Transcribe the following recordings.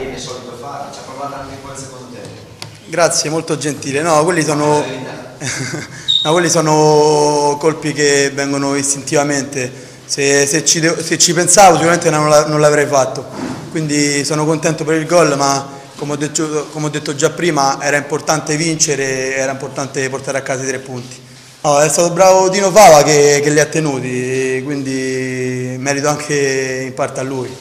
lei è solito fare, ci ha provato anche in quel secondo tempo. Grazie, molto gentile. No, quelli sono, no, quelli sono colpi che vengono istintivamente. Se ci pensavo sicuramente non l'avrei fatto. Quindi sono contento per il gol, ma come ho detto già prima, era importante vincere, era importante portare a casa i 3 punti. No, è stato bravo Dino Fava che li ha tenuti, quindi merito anche in parte a lui.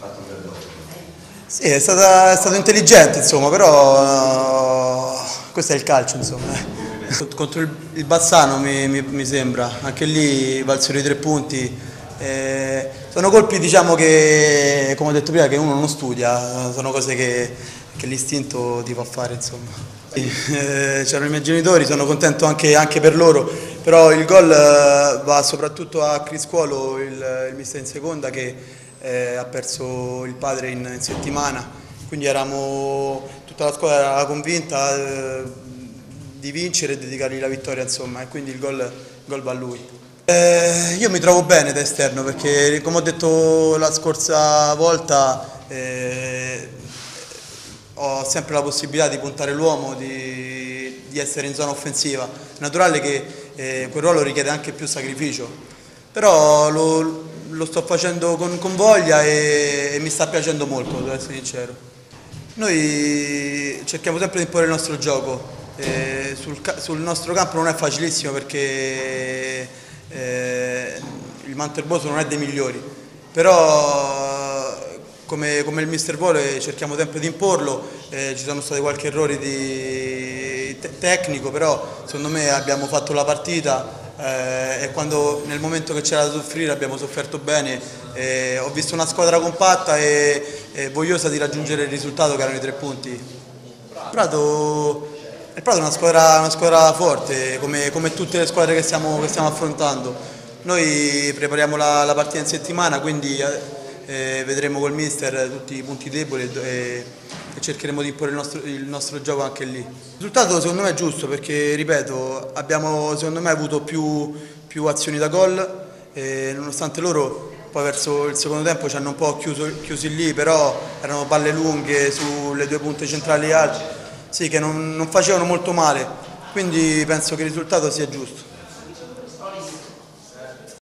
Sì, è stato intelligente, insomma, però questo è il calcio, insomma. Contro il Bassano mi sembra, anche lì valsero i 3 punti. Sono colpi, diciamo, che, come ho detto prima, che uno non studia, sono cose che l'istinto ti fa fare, insomma. C'erano i miei genitori, sono contento anche per loro, però il gol va soprattutto a Criscuolo, il mister in seconda, che ha perso il padre in settimana, quindi tutta la squadra era convinta di vincere e dedicargli la vittoria, insomma, e quindi il gol va a lui. Io mi trovo bene da esterno perché, come ho detto la scorsa volta, ho sempre la possibilità di puntare l'uomo, di essere in zona offensiva. È naturale che quel ruolo richiede anche più sacrificio, però lo sto facendo con voglia e mi sta piacendo molto, devo essere sincero. Noi cerchiamo sempre di imporre il nostro gioco, sul nostro campo non è facilissimo perché il Mantelboso non è dei migliori, però come il mister vuole cerchiamo sempre di imporlo, ci sono stati qualche errore tecnico, però secondo me abbiamo fatto la partita e nel momento che c'era da soffrire abbiamo sofferto bene, ho visto una squadra compatta e vogliosa di raggiungere il risultato che erano i 3 punti. Il Prato è una squadra forte, come tutte le squadre che stiamo affrontando. Noi prepariamo la partita in settimana, quindi vedremo col mister tutti i punti deboli e cercheremo di imporre il nostro gioco anche lì. Il risultato secondo me è giusto perché, ripeto, abbiamo secondo me avuto più azioni da gol e nonostante loro poi verso il secondo tempo ci hanno un po' chiusi lì, però erano palle lunghe sulle 2 punte centrali alte, sì, che non facevano molto male, quindi penso che il risultato sia giusto.